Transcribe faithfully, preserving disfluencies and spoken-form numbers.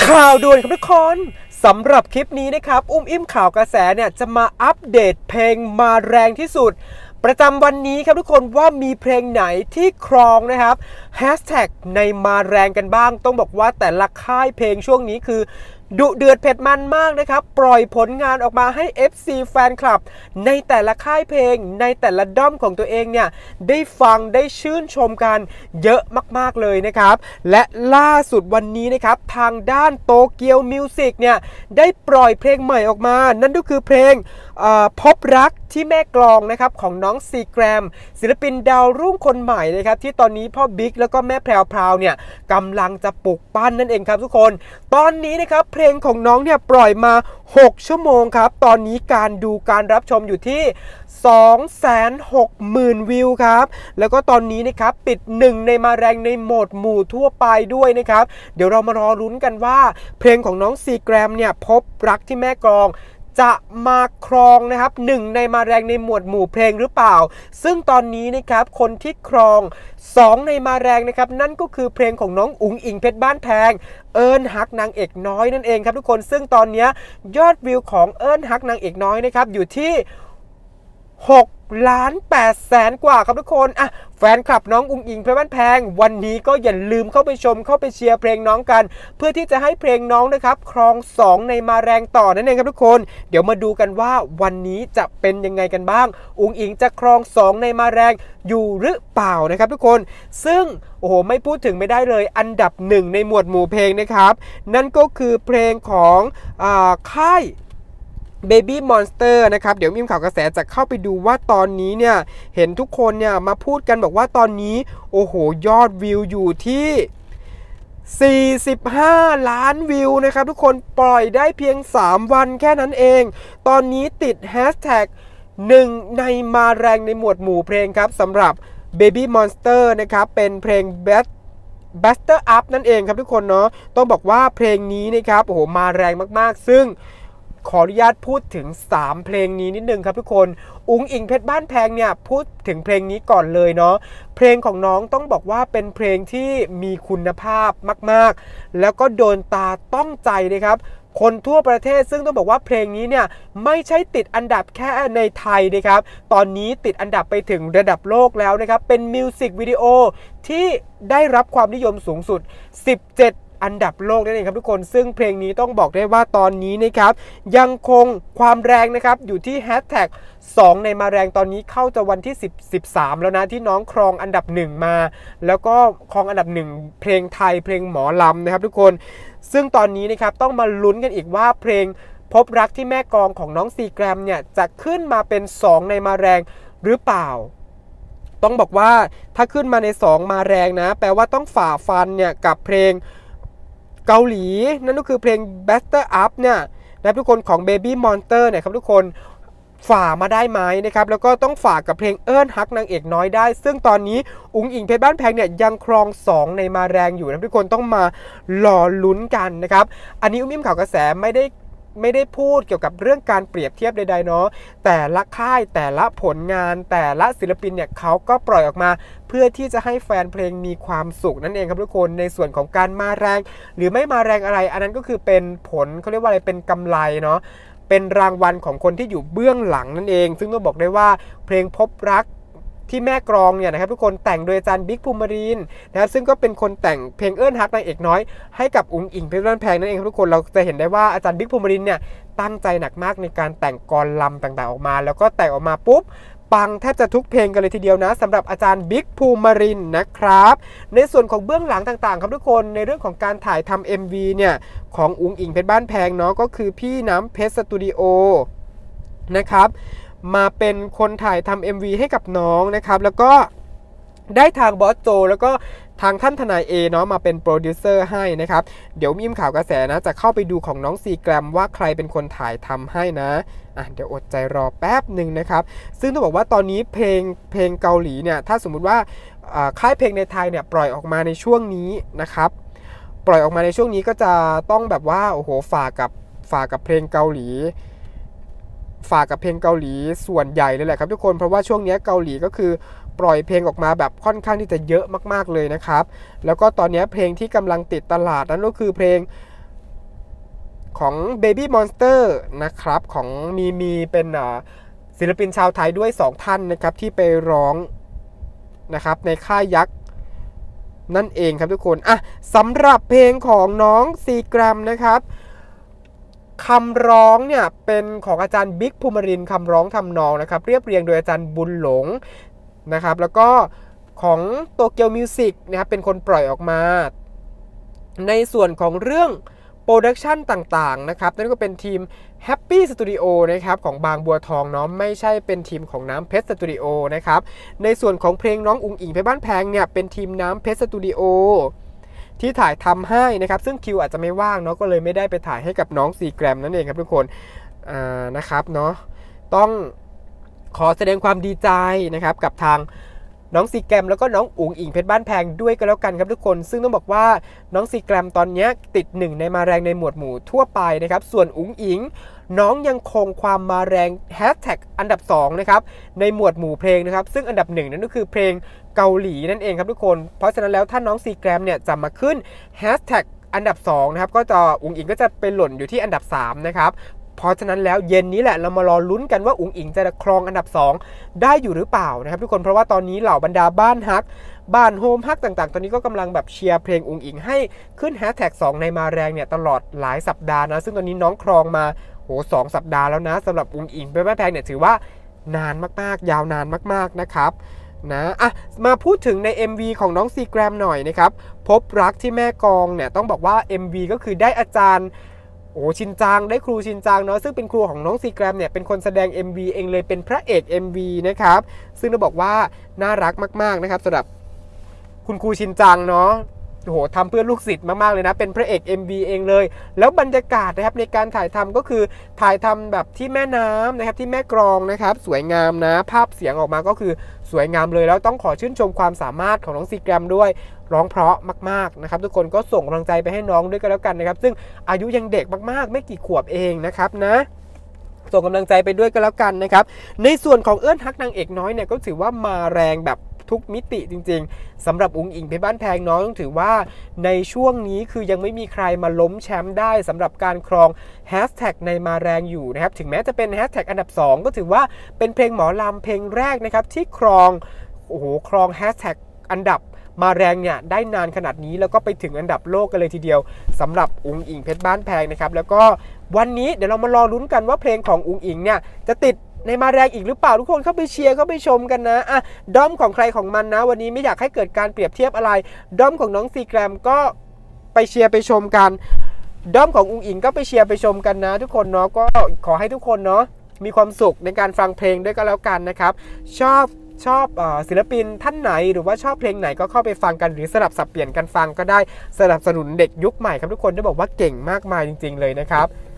ข่าวด่วนครับทุกคนสำหรับคลิปนี้นะครับอุ้มอิ่มข่าวกระแสเนี่ยจะมาอัปเดตเพลงมาแรงที่สุดประจำวันนี้ครับทุกคนว่ามีเพลงไหนที่ครองนะครับแฮชแท็กในมาแรงกันบ้างต้องบอกว่าแต่ละค่ายเพลงช่วงนี้คือดุเดือดเผ็ดมันมากนะครับปล่อยผลงานออกมาให้ เอฟ ซี แฟนคลับในแต่ละค่ายเพลงในแต่ละด้อมของตัวเองเนี่ยได้ฟังได้ชื่นชมกันเยอะมากๆเลยนะครับและล่าสุดวันนี้นะครับทางด้านโตเกียวมิวสิกเนี่ยได้ปล่อยเพลงใหม่ออกมานั่นก็คือเพลงพบรักที่แม่กลองนะครับของน้องซีแกรมศิลปินดาวรุ่งคนใหม่นะครับที่ตอนนี้พ่อบิ๊กแล้วก็แม่แพรวพราวเนี่ยกำลังจะปลุกปั้นนั่นเองครับทุกคนตอนนี้นะครับเพลงของน้องเนี่ยปล่อยมาหกชั่วโมงครับตอนนี้การดูการรับชมอยู่ที่ สองแสนหกหมื่น วิวครับแล้วก็ตอนนี้นะครับติดหนึ่งในมาแรงในโหมดหมู่ทั่วไปด้วยนะครับเดี๋ยวเรามารอลุ้นกันว่าเพลงของน้องซีแกรมเนี่ยพบรักที่แม่กลองจะมาครองนะครับหนึ่งในมาแรงในหมวดหมู่เพลงหรือเปล่าซึ่งตอนนี้นะครับคนที่ครองสองในมาแรงนะครับนั่นก็คือเพลงของน้องอุ๋งอิงเพชรบ้านแพงเอิญฮักนางเอกน้อยนั่นเองครับทุกคนซึ่งตอนนี้ยอดวิวของเอิญฮักนางเอกน้อยนะครับอยู่ที่หกล้านแปดแสนกว่าครับทุกคนอ่ะแฟนคลับน้องอุ๋งอิงเพชรบ้านแพงวันนี้ก็อย่าลืมเข้าไปชมเข้าไปเชียร์เพลงน้องกันเพื่อที่จะให้เพลงน้องนะครับครองสองในมาแรงต่อนั่นเองครับทุกคนเดี๋ยวมาดูกันว่าวันนี้จะเป็นยังไงกันบ้างอุ๋งอิงจะครองสองในมาแรงอยู่หรือเปล่านะครับทุกคนซึ่งโอ้โหไม่พูดถึงไม่ได้เลยอันดับหนึ่งในหมวดหมู่เพลงนะครับนั่นก็คือเพลงของอ่าค่าย Baby Monster นะครับเดี๋ยวมีข่าวกระแสจะเข้าไปดูว่าตอนนี้เนี่ยเห็นทุกคนเนี่ยมาพูดกันบอกว่าตอนนี้โอ้โหยอดวิวอยู่ที่สี่สิบห้าล้านวิวนะครับทุกคนปล่อยได้เพียงสามวันแค่นั้นเองตอนนี้ติดแฮชแท็กหนึ่งในมาแรงในหมวดหมู่เพลงครับสำหรับ Baby Monster นะครับเป็นเพลง Best Buster Up นั่นเองครับทุกคนเนาะต้องบอกว่าเพลงนี้นะครับโอ้โหมาแรงมากๆซึ่งขออนุญาตพูดถึงสามเพลงนี้นิดนึงครับทุกคนอุ๋งอิงเพชรบ้านแพงเนี่ยพูดถึงเพลงนี้ก่อนเลยเนาะเพลงของน้องต้องบอกว่าเป็นเพลงที่มีคุณภาพมากๆแล้วก็โดนตาต้องใจนะครับคนทั่วประเทศซึ่งต้องบอกว่าเพลงนี้เนี่ยไม่ใช่ติดอันดับแค่ในไทยนะครับตอนนี้ติดอันดับไปถึงระดับโลกแล้วนะครับเป็นมิวสิกวิดีโอที่ได้รับความนิยมสูงสุดสิบเจ็ดอันดับโลกนั่นเองครับทุกคนซึ่งเพลงนี้ต้องบอกได้ว่าตอนนี้นะครับยังคงความแรงนะครับอยู่ที่แฮชแท็กสองในมาแรงตอนนี้เข้าจะวันที่สิบ สิบสามแล้วนะที่น้องครองอันดับหนึ่งมาแล้วก็ครองอันดับหนึ่งเพลงไทยเพลงหมอลำนะครับทุกคนซึ่งตอนนี้นะครับต้องมาลุ้นกันอีกว่าเพลงพบรักที่แม่กลองของน้องซีแกรมเนี่ยจะขึ้นมาเป็นสองในมาแรงหรือเปล่าต้องบอกว่าถ้าขึ้นมาในสองมาแรงนะแปลว่าต้องฝ่าฟันเนี่ยกับเพลงเกาหลีนั่นก็คือเพลง Buster Up เนี่ยนะทุกคนของ Baby Monster เนี่ยครับทุกคนฝ่ามาได้ไหมนะครับแล้วก็ต้องฝ่ากับเพลงเอิ้นฮักนางเอกน้อยได้ซึ่งตอนนี้อุ๋งอิงเพชรบ้านแพงเนี่ยยังครองสองในมาแรงอยู่นะทุกคนต้องมารอลุ้นกันนะครับอันนี้อุ้มอิ่มข่าวกระแสไม่ได้ไม่ได้พูดเกี่ยวกับเรื่องการเปรียบเทียบใดๆเนาะแต่ละค่ายแต่ละผลงานแต่ละศิลปินเนี่ยเขาก็ปล่อยออกมาเพื่อที่จะให้แฟนเพลงมีความสุขนั่นเองครับทุกคนในส่วนของการมาแรงหรือไม่มาแรงอะไรอันนั้นก็คือเป็นผลเขาเรียกว่าอะไรเป็นกำไรเนาะเป็นรางวัลของคนที่อยู่เบื้องหลังนั่นเองซึ่งต้องบอกได้ว่าเพลงพบรักที่แม่กลองเนี่ยนะครับทุกคนแต่งโดยอาจารย์บิ๊กภูมิรินทร์นะครับซึ่งก็เป็นคนแต่งเพลงเอิ้นฮักนางเอกน้อยให้กับอุ๋งอิงเพชรบ้านแพงนั่นเองครับทุกคนเราจะเห็นได้ว่าอาจารย์บิ๊กภูมิรินทร์เนี่ยตั้งใจหนักมากในการแต่งกลลำต่างๆออกมาแล้วก็แต่งออกมาปุ๊บปังแทบจะทุกเพลงกันเลยทีเดียวนะสำหรับอาจารย์บิ๊กภูมิรินทร์นะครับในส่วนของเบื้องหลังต่างๆครับทุกคนในเรื่องของการถ่ายทำ เอ็ม วี เนี่ยของอุ๋งอิงเพชรบ้านแพงเนาะก็คือพี่น้ำเพชรสตูดิโอนะครับมาเป็นคนถ่ายทำ เอ็ม วี ให้กับน้องนะครับแล้วก็ได้ทางบอสโจแล้วก็ทางท่านทนายเอเนาะมาเป็นโปรดิวเซอร์ให้นะครับเดี๋ยวมีข่าวกระแสนะจะเข้าไปดูของน้องซีแกรมว่าใครเป็นคนถ่ายทำให้นะอ่ะเดี๋ยวอดใจรอแป๊บหนึ่งนะครับซึ่งต้องบอกว่าตอนนี้เพลงเพลงเกาหลีเนี่ยถ้าสมมุติว่าค่ายเพลงในไทยเนี่ยปล่อยออกมาในช่วงนี้นะครับปล่อยออกมาในช่วงนี้ก็จะต้องแบบว่าโอ้โหฝากกับฝากกับเพลงเกาหลีฝากกับเพลงเกาหลีส่วนใหญ่เลยแหละครับทุกคนเพราะว่าช่วงนี้เกาหลีก็คือปล่อยเพลงออกมาแบบค่อนข้างที่จะเยอะมากๆเลยนะครับแล้วก็ตอนนี้เพลงที่กำลังติดตลาดนั้นก็คือเพลงของ Baby Monster นะครับของมีมีเป็นศิลปินชาวไทยด้วยสองท่านนะครับที่ไปร้องนะครับในค่ายยักษ์นั่นเองครับทุกคนอ่ะสำหรับเพลงของน้องซีแกรมนะครับคำร้องเนี่ยเป็นของอาจารย์บิ๊กภูมิรินทร์คำร้องทำนองนะครับเรียบเรียงโดยอาจารย์บุญหลงนะครับแล้วก็ของโตเกียวมิวสิกนะครับเป็นคนปล่อยออกมาในส่วนของเรื่องโปรดักชันต่างๆนะครับนั่นก็เป็นทีม Happy Studio นะครับของบางบัวทองเนาะไม่ใช่เป็นทีมของน้ำเพชรสตูดิโอนะครับในส่วนของเพลงน้องอุ๋งอิงเพชรบ้านแพงเนี่ยเป็นทีมน้ำเพชรสตูดิโอที่ถ่ายทำให้นะครับซึ่งคิวอาจจะไม่ว่างเนาะก็เลยไม่ได้ไปถ่ายให้กับน้องซีแกรมนั่นเองครับทุกคนอ่านะครับเนาะต้องขอแสดงความดีใจนะครับกับทางน้องซีแกรมแล้วก็น้องอุ๋งอิงเพชรบ้านแพงด้วยกันแล้วกันครับทุกคนซึ่งต้องบอกว่าน้องซีแกรมตอนนี้ติดหนึ่งในมาแรงในหมวดหมู่ทั่วไปนะครับส่วนอุ๋งอิงน้องยังคงความมาแรงแฮชแท็กอันดับสองนะครับในหมวดหมู่เพลงนะครับซึ่งอันดับหนึ่งนั่นก็คือเพลงเกาหลีนั่นเองครับทุกคนเพราะฉะนั้นแล้วถ้าน้องซีแกรมเนี่ยจะมาขึ้นแฮชแท็กอันดับสองนะครับก็จะอุ๋งอิงก็จะไปหล่นอยู่ที่อันดับสามนะครับเพราะฉะนั้นแล้วเย็นนี้แหละเรามารอลุ้นกันว่าอุ๋งอิงจะครองอันดับสองได้อยู่หรือเปล่านะครับทุกคนเพราะว่าตอนนี้เหล่าบรรดาบ้านฮักบ้านโฮมฮักต่างๆตอนนี้ก็กำลังแบบเชียร์เพลงอุ๋งอิงให้ขึ้นแฮชแท็กสองในมาแรงเนี่ยตลอดหลายสัปดาห์นะซึ่งตอนนี้น้องครองมาโหสองสัปดาห์แล้วนะสำหรับอุ๋งอิงเพชรบ้านแพงเนี่ยถือว่านานมากๆยาวนานมากๆนะครับนะอ่ะมาพูดถึงใน เอ็ม วี ของน้องซีแกรมหน่อยนะครับพบรักที่แม่กองเนี่ยต้องบอกว่า เอ็ม วี ก็คือได้อาจารย์โอ้ชินจังได้ครูชินจังเนาะซึ่งเป็นครูของน้องซีแกรมเนี่ยเป็นคนแสดง เอ็ม วี เองเลยเป็นพระเอก เอ็ม วี นะครับซึ่งต้องบอกว่าน่ารักมากๆนะครับสำหรับคุณครูชินจังเนาะโอ้โหทำเพื่อลูกศิษย์มากๆเลยนะเป็นพระเอก เอ็ม วี เองเลยแล้วบรรยากาศนะครับในการถ่ายทำก็คือถ่ายทำแบบที่แม่น้ำนะครับที่แม่กลองนะครับสวยงามนะภาพเสียงออกมาก็คือสวยงามเลยแล้วต้องขอชื่นชมความสามารถของน้องซีแกรมด้วยร้องเพราะมากๆนะครับทุกคนก็ส่งกำลังใจไปให้น้องด้วยกันแล้วกันนะครับซึ่งอายุยังเด็กมากๆไม่กี่ขวบเองนะครับนะส่งกำลังใจไปด้วยกันแล้วกันนะครับในส่วนของเอื้อนฮักนางเอกน้อยเนี่ยก็ถือว่ามาแรงแบบทุกมิติจริงๆสำหรับอุ๋งอิงเพชรบ้านแพงน้องต้องถือว่าในช่วงนี้คือยังไม่มีใครมาล้มแชมป์ได้สำหรับการครองแฮชแท็กในมาแรงอยู่นะครับถึงแม้จะเป็นแฮชแท็กอันดับสองก็ถือว่าเป็นเพลงหมอลำเพลงแรกนะครับที่ครองโอ้โหครองแฮชแท็กอันดับมาแรงเนี่ยได้นานขนาดนี้แล้วก็ไปถึงอันดับโลกกันเลยทีเดียวสำหรับอุ๋งอิงเพชรบ้านแพงนะครับแล้วก็วันนี้เดี๋ยวเรามารอลุ้นกันว่าเพลงของอุ๋งอิงเนี่ยจะติดในมาแรงอีกหรือเปล่าทุกคนเข้าไปเชียร์เข้าไปชมกันนะอ่ะด้อมของใครของมันนะวันนี้ไม่อยากให้เกิดการเปรียบเทียบอะไรด้อมของน้องซีแกรมก็ไปเชียร์ไปชมกันด้อมของอุ๋งอิงก็ไปเชียร์ไปชมกันนะทุกคนเนาะก็ขอให้ทุกคนเนาะมีความสุขในการฟังเพลงด้วยก็แล้วกันนะครับชอบชอบศิลปินท่านไหนหรือว่าชอบเพลงไหนก็เข้าไปฟังกันหรือสลับสับเปลี่ยนกันฟังก็ได้สนับสนุนเด็กยุคใหม่ครับทุกคนได้บอกว่าเก่งมากมายจริงๆเลยนะครับ